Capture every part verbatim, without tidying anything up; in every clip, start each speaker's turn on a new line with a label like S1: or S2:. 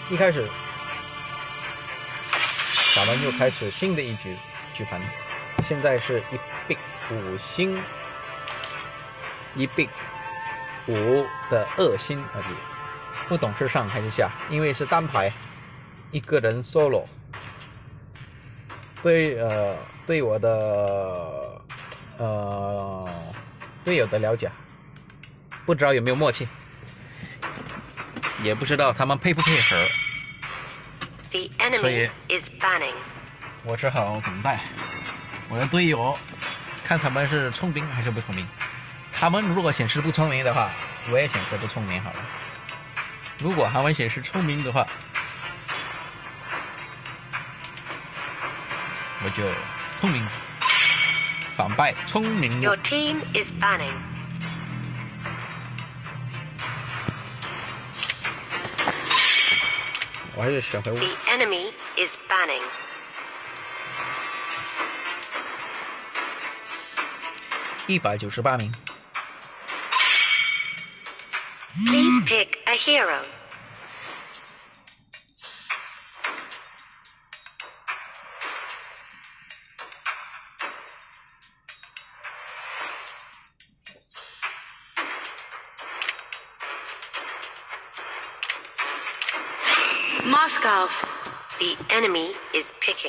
S1: 一开始，咱们又开始新的一局局盘，现在是一币五星，一币五的二星而已，不懂是上还是下，因为是单排，一个人 solo。对呃，对我的呃队友的了解，不知道有没有默契。也不知道他们配不配合，所以我只好等待我的队友，看他们是聪明还是不聪明。他们如果显示不聪明的话，我也显示不聪明好了。如果他们显示聪明的话，我就聪明反败聪明。Your team is banning. 我还是选回
S2: The enemy is banning.
S1: 一百九十八名。
S2: Please pick a hero. Moscow. The enemy is picking.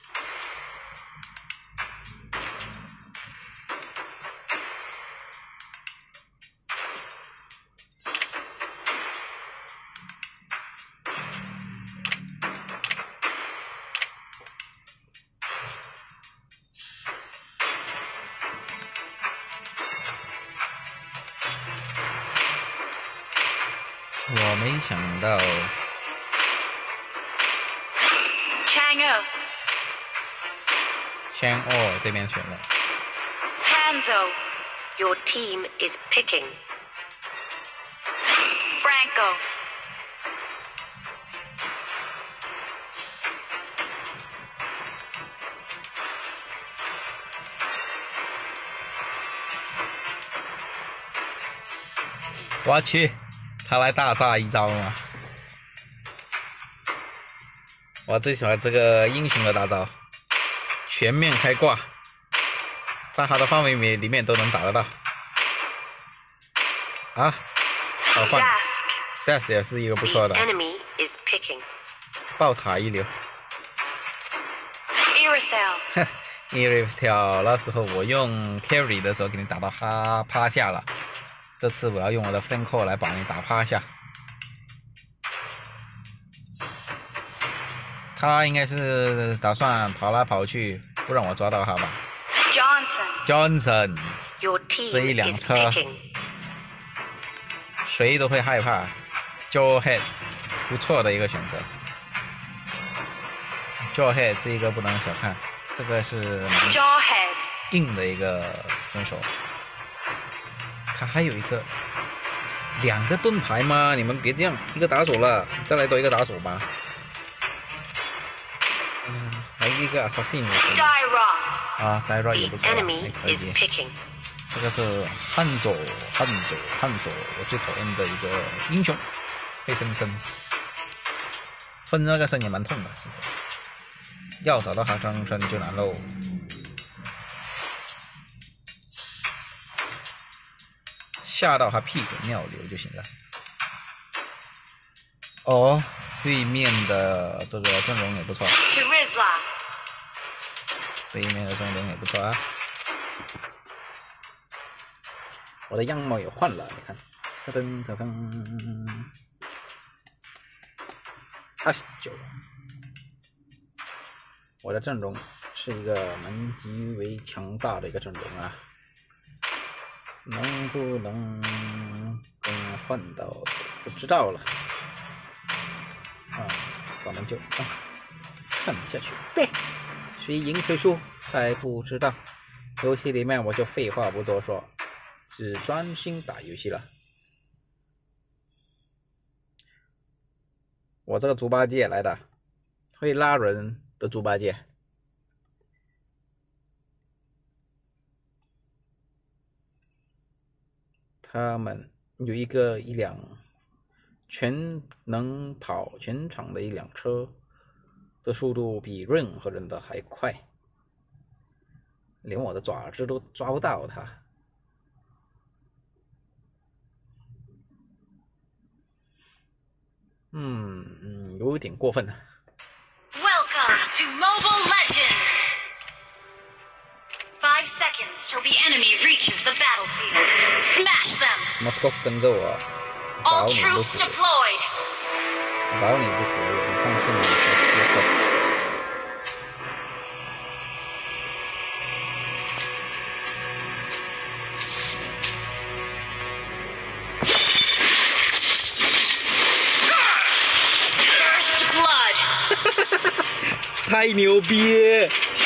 S1: 我没想到
S2: Chang'e
S1: Chang'e 对面选了
S2: Hanzo. Your team is picking. Franco.
S1: 我去，他来大炸一招嘛！我最喜欢这个英雄的大招，全面开挂，在他的范围里面都能打得到。啊，好换 ，Sass 也是一个不错的，爆塔一流。哼 ，Irithel 那时候我用 Carry 的时候给你打到他趴下了。这次我要用我的 Franco 来把你打趴下。他应该是打算跑来跑去，不让我抓到他吧 ？Johnson， 这一辆车，谁都会害怕。Jawhead 不错的一个选择。Jawhead 这一个不能小看，这个是硬的一个选手。他还有一个两个盾牌吗？你们别这样，一个打手了，再来多一个打手吧。嗯，还有一个 assassin 啊 ，Dira 也不错，还可以。这个是汉手，汉手，汉手，我最讨厌的一个英雄，会分身，分那个身也蛮痛的，其实。要找到他伤身就难喽。吓到他屁滚尿流就行了。哦，对面的这个阵容也不错。对面的阵容也不错啊。我的样貌也换了，你看，噔噔噔噔，二十九。我的阵容是一个蛮极为强大的一个阵容啊。能不能更换到不知道了啊，咱们就啊看下去呗，谁赢谁输还不知道。游戏里面我就废话不多说，只专心打游戏了。我这个猪八戒来的，会拉人的猪八戒。他们有一个一辆全能跑全场的一辆车的速度比任何人的还快，连我的爪子都抓不到它。嗯嗯，有点过分了。
S2: Welcome to Mobile Legends. Five seconds till the enemy reaches the battlefield. Smash them.
S1: Moskov 跟着我，打你不死，打你不死，你放心吧 ，Moskov。太牛逼！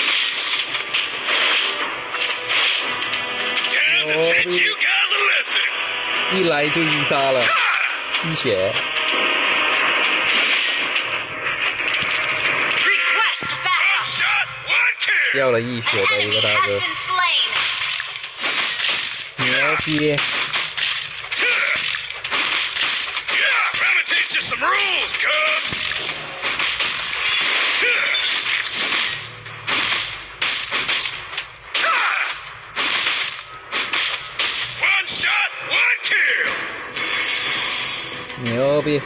S1: 一来就一杀了，一血。掉了一血的一个大哥，牛逼！ 牛逼！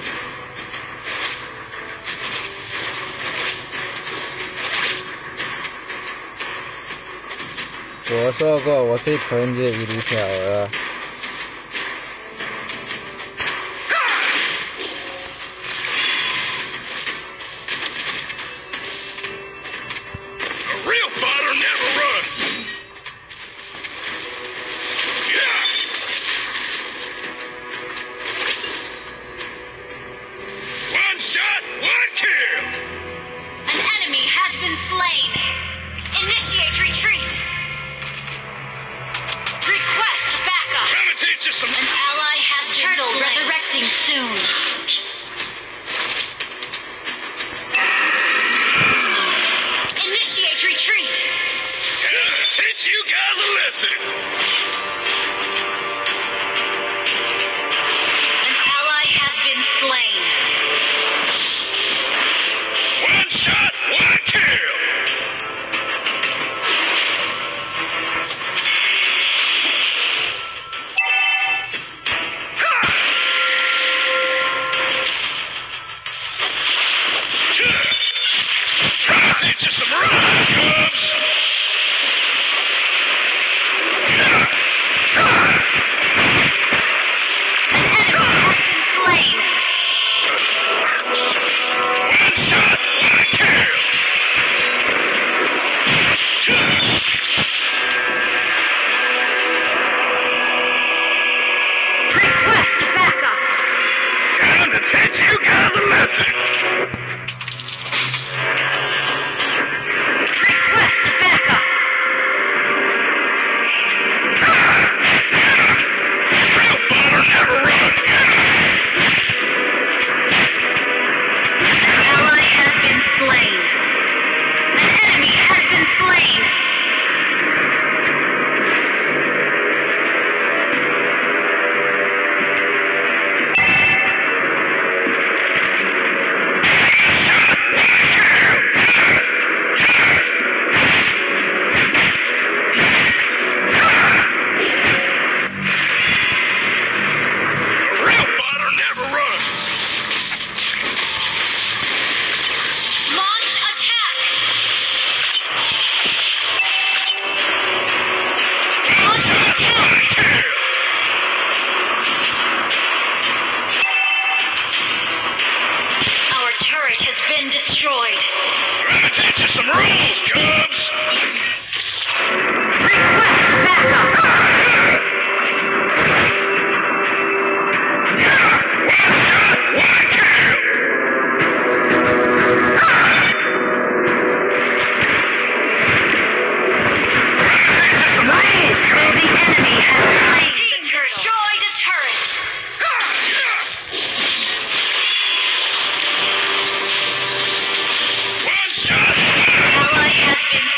S1: 我说过，我最讨厌这一粒条了。
S2: Ally has been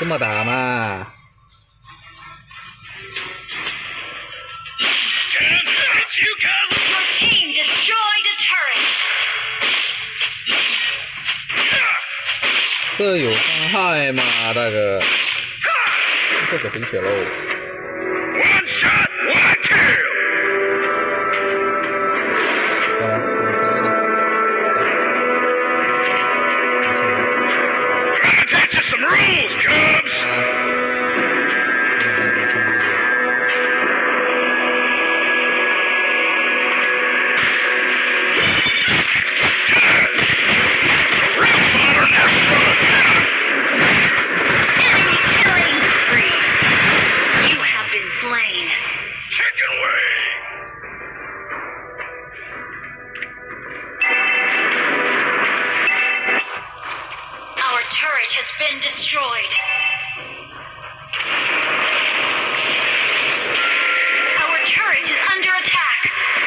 S1: 这么打嘛？
S2: Your team destroyed a turret.
S1: 这有伤害吗，大哥？这就回血喽。
S3: One shot, one kill.
S1: 好了，我
S3: Gotta teach you some rules, Cubs. Chicken wing!
S2: Our turret has been destroyed. Our turret is under attack.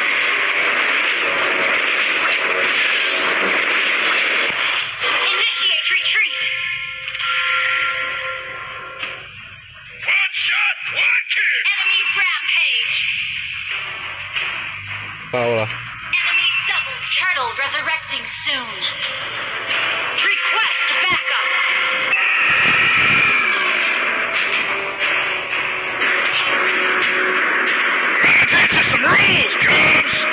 S2: Initiate retreat.
S3: One shot, one kill!
S2: Enemy rampage.
S1: 爆了！
S2: Enemy double turtle resurrecting soon. Request backup.
S3: Gotta teach you some rules, Cubs.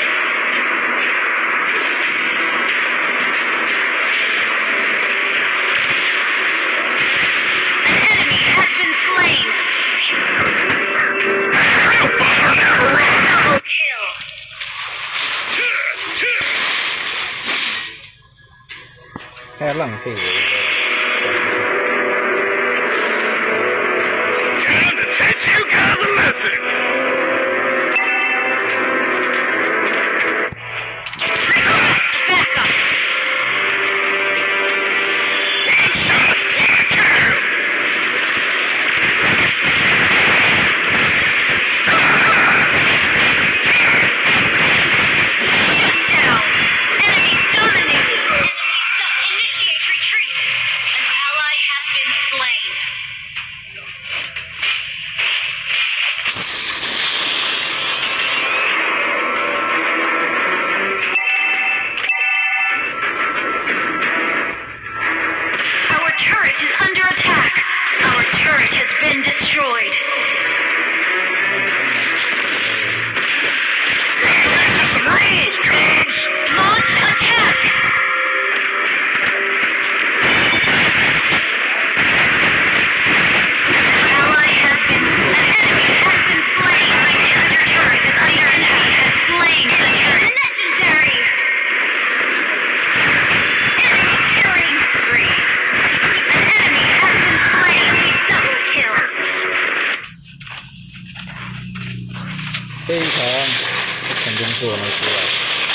S2: An enemy has been slain.
S3: Real fire never runs.
S2: Double kill.
S1: 太浪费我一个。
S3: Time to teach you guys a lesson.
S2: Request backup.
S3: One shot, one kill.
S2: Down. Enemy dominated. Enemy du- initiate retreat. An ally has been slain. Our turret is under attack. Our turret has been destroyed.
S3: Some rules, Cubs.
S2: Launch attack. Ally has been. An enemy has been slain. Your turret is under attack. Has slain the turret. Legendary. Enemy killing spree. An enemy has been slain. Double kill.
S1: 这一场肯定是我们输了。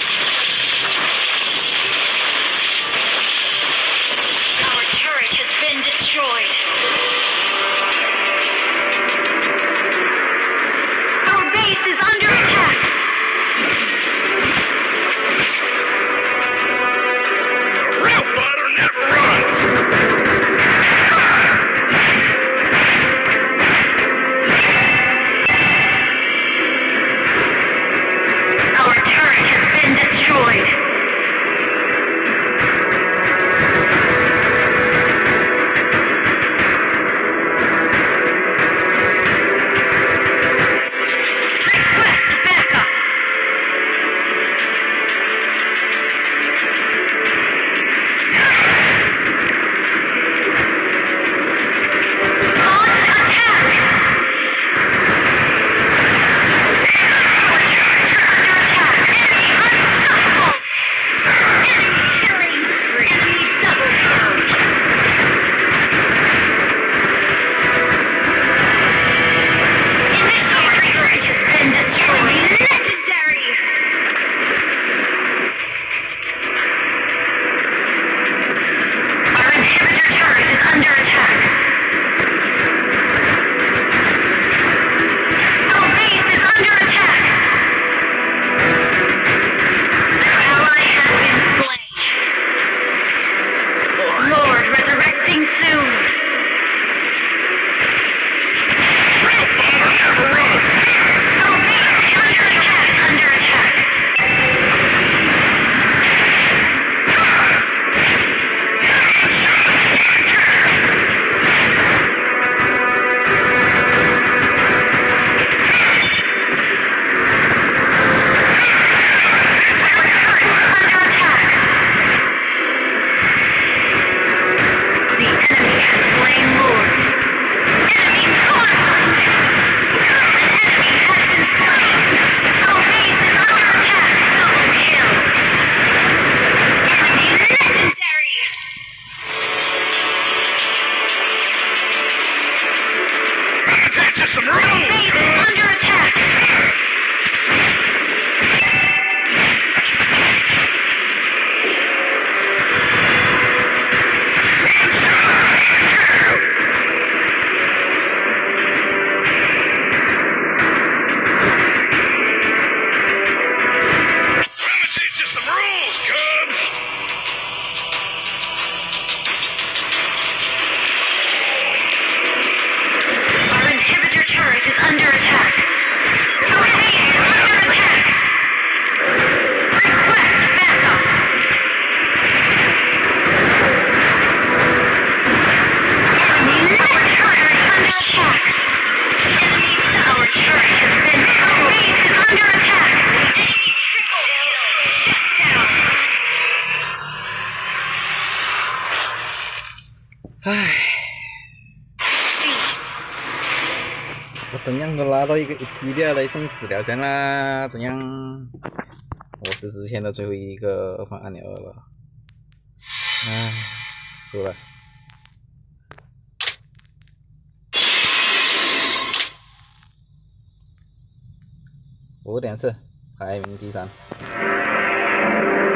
S2: Our turret has been destroyed. Our base is under attack.
S3: A real fighter never runs.
S2: Our turret has
S1: 唉，我怎样都拿到一个一 T 的来送死了先啦！怎样？我是之前的最后一个方案了。唉，输了。五点四，排名第三。